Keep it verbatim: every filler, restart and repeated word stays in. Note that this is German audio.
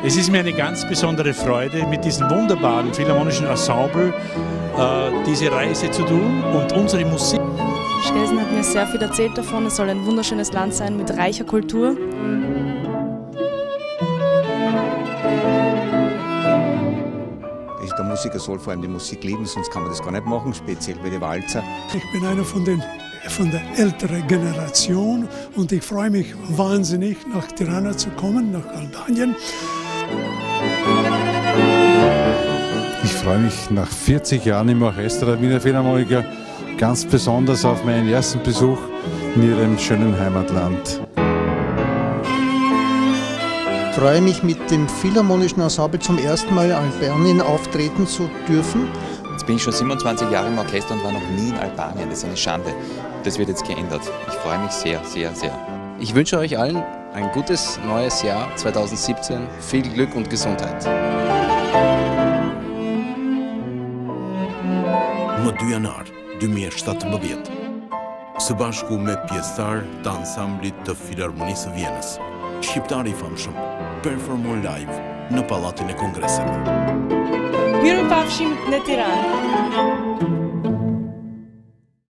Es ist mir eine ganz besondere Freude, mit diesem wunderbaren philharmonischen Ensemble äh, diese Reise zu tun und unsere Musik. Schlesien hat mir sehr viel erzählt davon, es soll ein wunderschönes Land sein mit reicher Kultur. Der Musiker soll vor allem die Musik lieben, sonst kann man das gar nicht machen, speziell bei den Walzer. Ich bin einer von, den, von der älteren Generation und ich freue mich wahnsinnig, nach Tirana zu kommen, nach Albanien. Ich freue mich nach vierzig Jahren im Orchester der Wiener Philharmoniker ganz besonders auf meinen ersten Besuch in ihrem schönen Heimatland. Ich freue mich, mit dem Philharmonischen Ensemble zum ersten Mal in Albanien auftreten zu dürfen. Jetzt bin ich schon siebenundzwanzig Jahre im Orchester und war noch nie in Albanien. Das ist eine Schande. Das wird jetzt geändert. Ich freue mich sehr, sehr, sehr. Ich wünsche euch allen ein gutes neues Jahr zweitausendsiebzehn. Viel Glück und Gesundheit. Më dy janar dy mijë e shtatëmbëdhjetë, së bashku me pjesëtar të ansamblit të Filharmonisë së Vjenës, shqiptari i famshëm performon live në Pallatin e Kongreseve. Mirë pafshim në Tiranë.